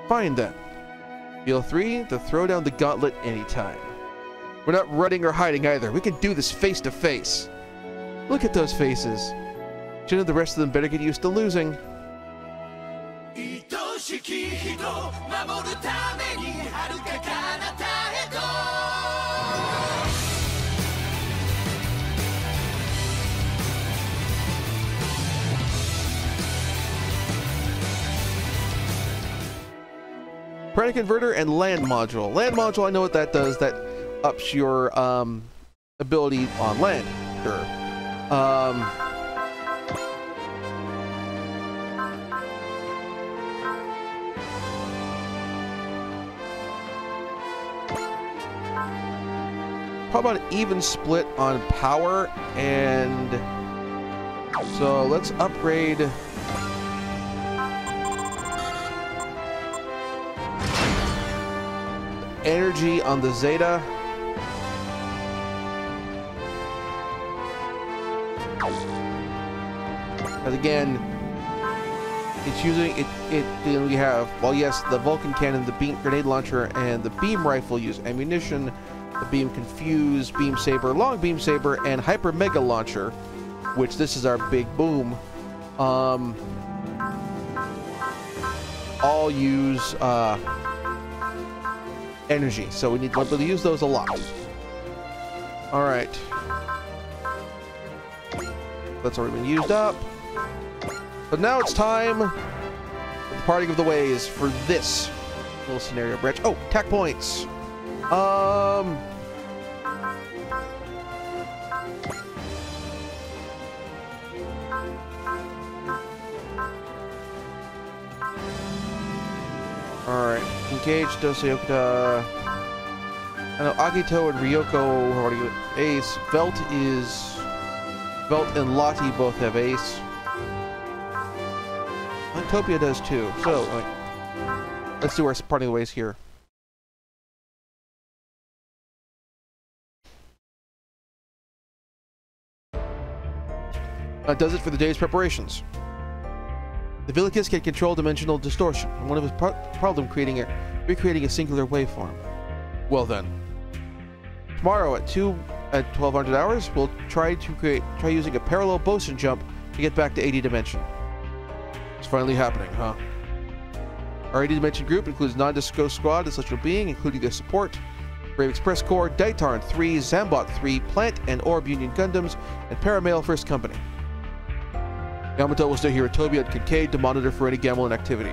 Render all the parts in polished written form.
Fine then. Feel free to throw down the gauntlet anytime. We're not running or hiding either. We can do this face to face. Look at those faces. Shouldn't the rest of them better get used to losing? Prana Converter and Land Module. Land Module, I know what that does. That ups your ability on land. Sure. Probably about an even split on power, and so let's upgrade energy on the Zeta. Because again, it's using it. We have, well, yes, the Vulcan cannon, the beam grenade launcher, and the beam rifle use ammunition. The beam confuse, beam saber, long beam saber, and hyper mega launcher, which this is our big boom. All use energy, so we need to be able to use those a lot. All right, that's already been used up. But now it's time for the parting of the ways for this little scenario branch. Oh, attack points. Alright, engage Doseokuta. I know Agito and Ryoko have already got ace. Velt and Lottie both have ace. Topia does too. So, let's do our parting of the ways here. That does it for the day's preparations. The Villicus can control dimensional distortion, and one of his problem recreating a singular waveform. Well then, tomorrow at 1200 hours, we'll try using a parallel boson jump to get back to 80 dimension. It's finally happening, huh? Our 80 dimension group includes Nadesico Squad and Celestial Being, including their support, Brave Express Corps, Daitarn 3, Zambot 3, Plant and Orb Union Gundams, and Paramail First Company. Yamato will stay here at Tobia and Kincaid to monitor for any Gamelin activity.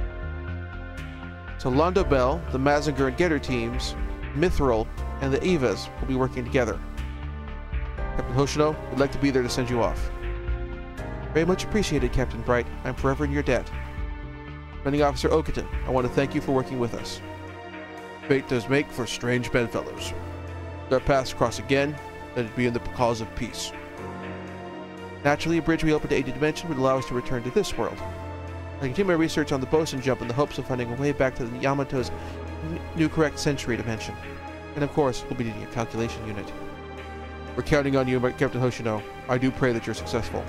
So Londo Bell, the Mazinger and Getter teams, Mithril, and the Evas will be working together. Captain Hoshino would like to be there to send you off. Very much appreciated, Captain Bright. I'm forever in your debt. Commanding Officer Okuton, I want to thank you for working with us. Fate does make for strange bedfellows. If our paths cross again, let it be in the cause of peace. Naturally, a bridge we open to 80 dimension would allow us to return to this world. I continue my research on the boson jump in the hopes of finding a way back to the Yamato's new correct century dimension. And of course, we'll be needing a calculation unit. We're counting on you, Captain Hoshino. I do pray that you're successful.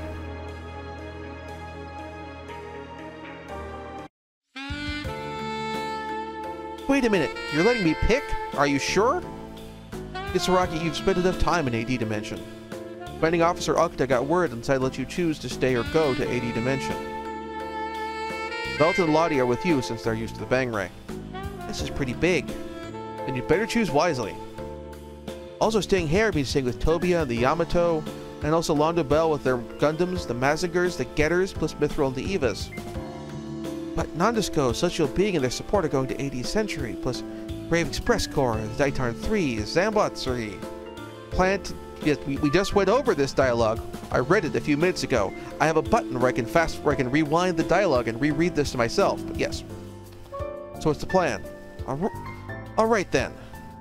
Wait a minute, you're letting me pick? Are you sure? Kisaraki, you've spent enough time in 80 dimension. Commanding Officer Okuta got word and decided to let you choose to stay or go to 80 dimension. Belt and Lottie are with you since they're used to the Bang Ray. This is pretty big. Then you'd better choose wisely. Also staying here means staying with Tobia and the Yamato, and also Londo Bell with their Gundams, the Mazingers, the Getters, plus Mithril and the Evas. But Nadesico, Celestial Being, and their support are going to 80th century, plus Brave Express Corps, the Daitarn 3, Zambot 3. Plant... Yes, we just went over this dialogue. I read it a few minutes ago. I have a button where I can rewind the dialogue and reread this to myself. But yes. So what's the plan? All right then.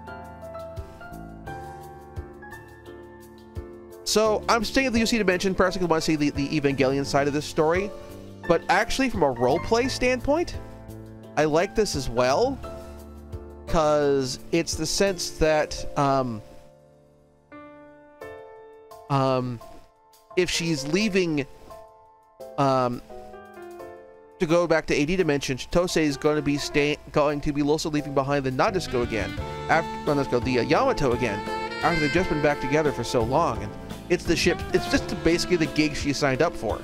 So I'm staying at the UC dimension. Perhaps I want to see the Evangelion side of this story, but actually, from a roleplay standpoint, I like this as well because it's the sense that. If she's leaving, To go back to AD Dimension, Chitose is going to be also leaving behind the Nadesico again. The Yamato again. After they've just been back together for so long. And it's the ship. It's just basically the gig she signed up for.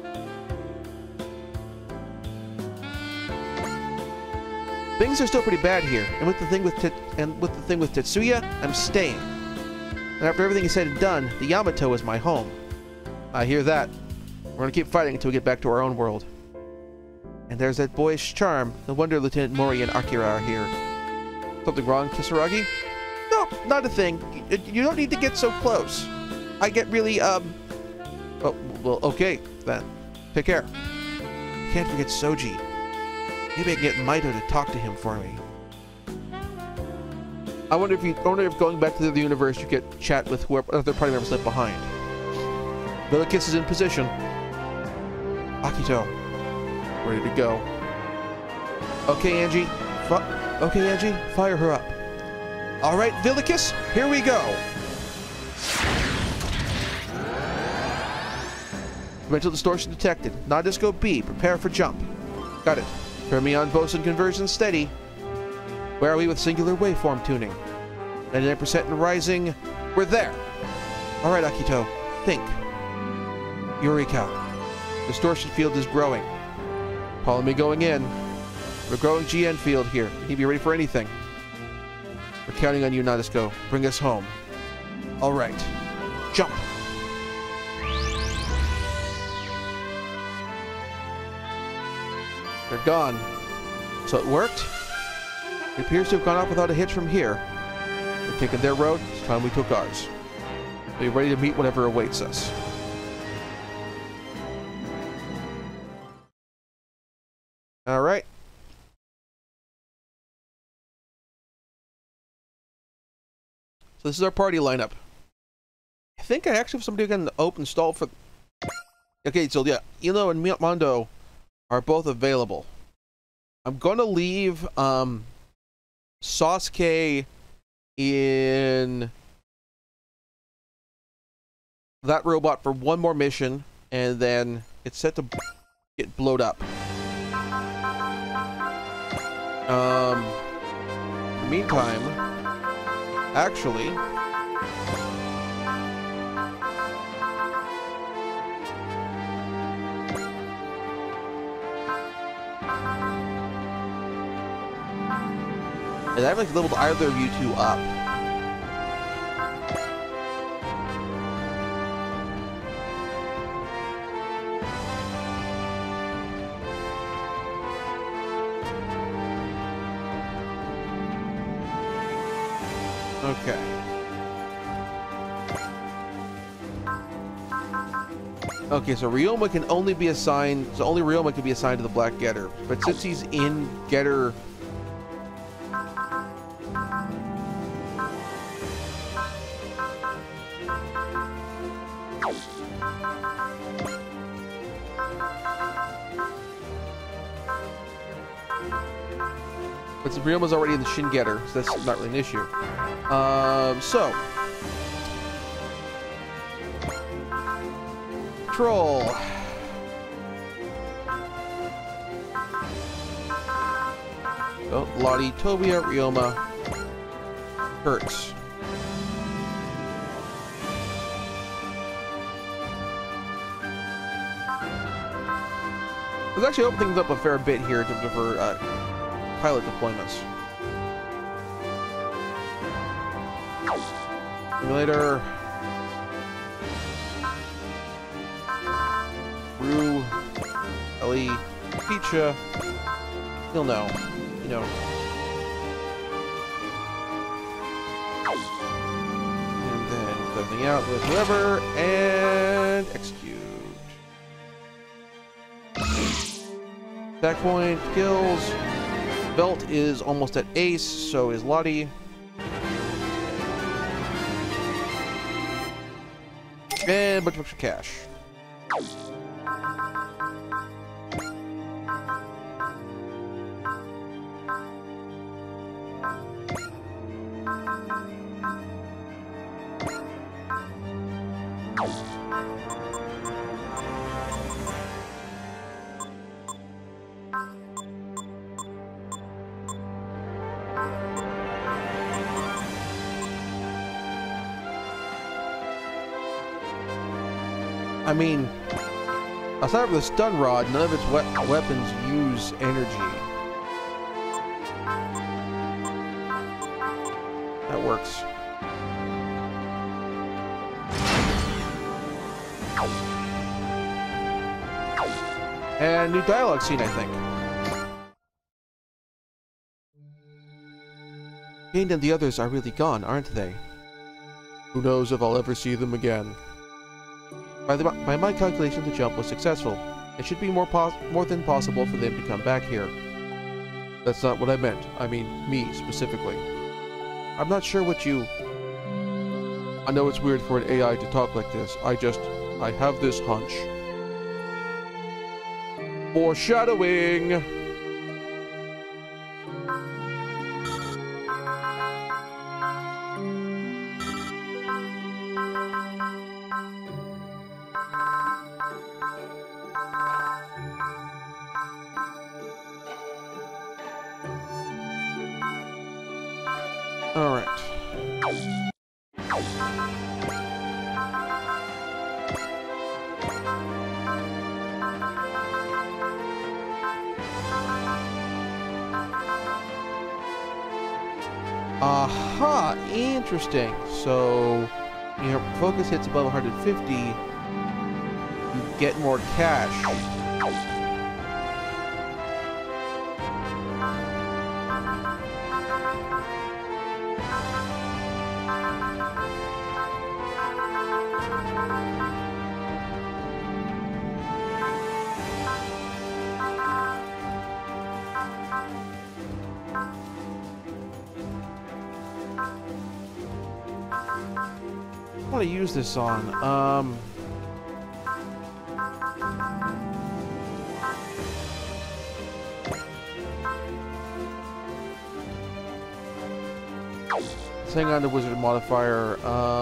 Things are still pretty bad here, and with the thing with Tetsuya, I'm staying. And after everything is said and done, the Yamato is my home. I hear that. We're gonna keep fighting until we get back to our own world. And there's that boyish charm. No wonder Lieutenant Mori and Akira are here. Something wrong, Kisaragi? No, not a thing. You don't need to get so close. I get really, Oh, well, okay, then. Take care. Can't forget Soji. Maybe I can get Maito to talk to him for me. I wonder if going back to the universe you get chat with whoever other party members left behind. Villikis is in position. Akito, ready to go. Okay, Angie. Fire her up. All right, Villikis, here we go. Mental distortion detected. Nadesico B, prepare for jump. Got it. Fermion boson conversion steady. Where are we with singular waveform tuning? 99% and rising. We're there. All right, Akito. Think. Eureka. Distortion field is growing. Follow me going in. We're growing GN field here. You need to be ready for anything. We're counting on you, Nadesico. Bring us home. All right. Jump. They're gone. So it worked? It appears to have gone off without a hitch from here. They're taking their road. It's time we took ours. Be ready to meet whatever awaits us. All right. So this is our party lineup. I think I actually have somebody going to install for... Okay, so yeah, Ilo and Mondo are both available. I'm going to leave Sasuke in that robot for one more mission, and then it's set to get blowed up. Meantime, actually, and I've like leveled either of you two up. Okay. Okay, so Ryoma can only be assigned, so only Ryoma can be assigned to the Black Getter. But since he's in Getter... But since Ryoma's already in the Shin Getter, so that's not really an issue. So... Troll. Oh, Lottie, Tobia, Ryoma, Hertz. Let's actually open things up a fair bit here in terms of her pilot deployments. Simulator. Rue, Ellie, Pecha. He'll know. You know. And then put everything out with whoever and execute. Attack point, kills. Belt is almost at ace, so is Lottie. And a bunch of extra cash. I mean, aside from the stun rod, none of its weapons use energy. That works. And new dialogue scene, I think. Kane and the others are really gone, aren't they? Who knows if I'll ever see them again. By my calculation, the jump was successful. It should be more than possible for them to come back here. That's not what I meant. I mean, me, specifically. I'm not sure what you... I know it's weird for an AI to talk like this. I have this hunch. Foreshadowing! Alright. Aha! Interesting. So, your focus hits above 150, you get more cash. I want to use this on, let's hang on to Wizard modifier,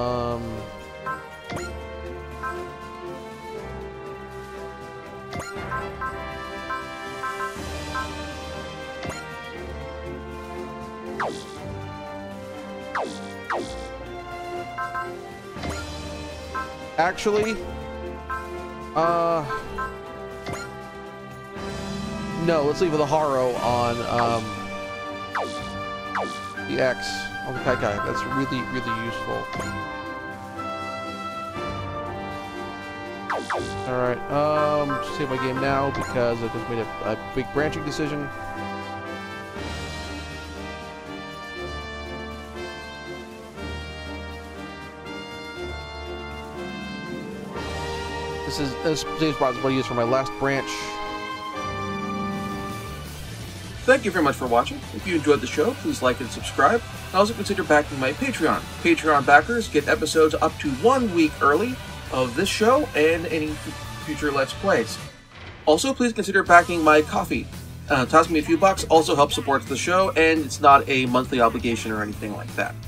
actually, no, let's leave the Haro on, the X, on the Kai Kai. That's really, really useful. Alright, save my game now because I just made a big branching decision. This save spot is what I used for my last branch. Thank you very much for watching. If you enjoyed the show, please like and subscribe. And also consider backing my Patreon. Patreon backers get episodes up to 1 week early of this show and any future Let's Plays. Also, please consider backing my Ko-fi. Toss me a few bucks, also helps support the show, and it's not a monthly obligation or anything like that.